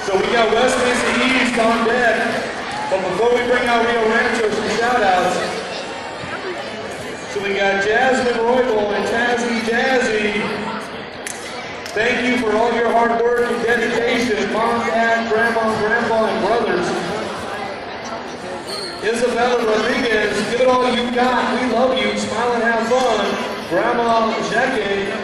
So we got West Mesa East on deck. But before we bring out Rio Rancho, some shout-outs. So we got Jasmine Roybal and Tazzy Jazzy. Thank you for all your hard work and dedication, Mom, Dad, Grandma, Grandpa, and brothers. Isabella Rodriguez, give it all you got. We love you. Smile and have fun. Grandma Jackie.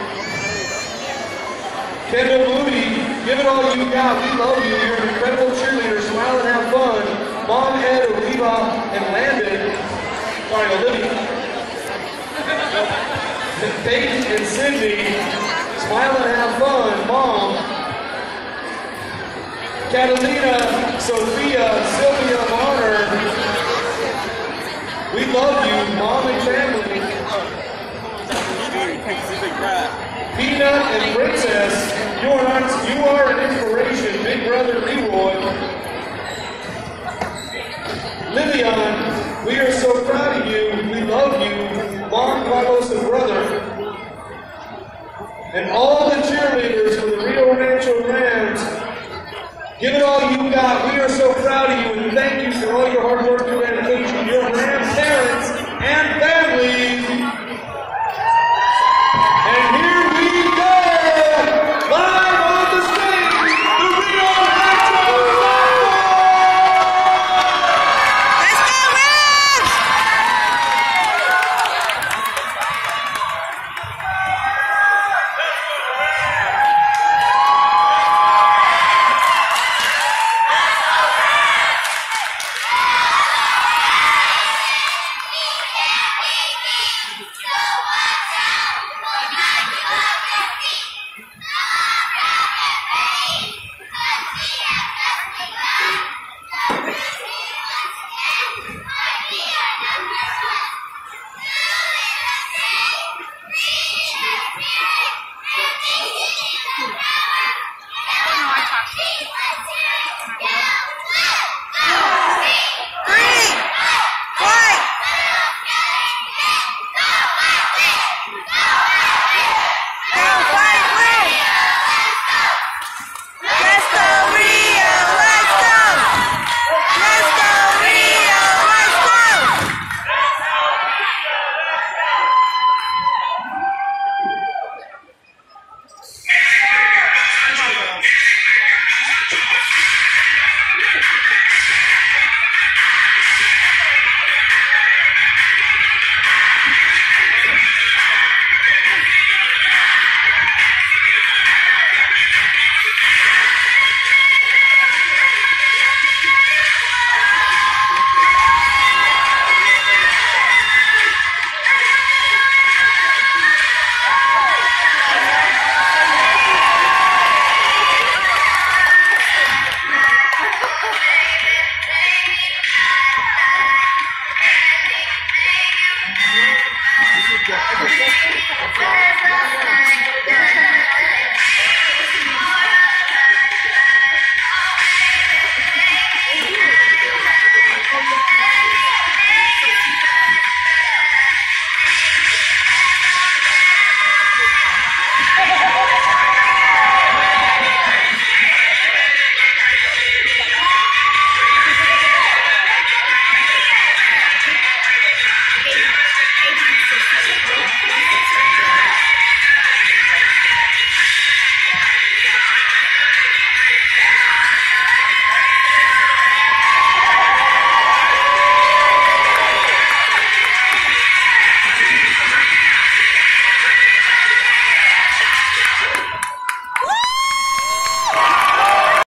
Kendall Moody, give it all you got. We love you. You're an incredible cheerleader. Smile and have fun. Mom, Ed, Oliva, and Landon. Sorry, Olivia. Peyton and Cindy. Smile and have fun, Mom. Catalina, Sophia, Sylvia, Marner. We love you, Mom and family. Peanut and Princess, you are an inspiration. Big brother Leroy. Livian, we are so proud of you. We love you, Mom, Carlos, and brother. And all the cheerleaders for the Rio Rancho Rams, give it all you got. We are so proud of you and thank you for all your hard work and dedication. Your Rams parents and families. And here we go, live on the stage, the Rio Rancho Rams. Let's go Rams! No, I talked to you.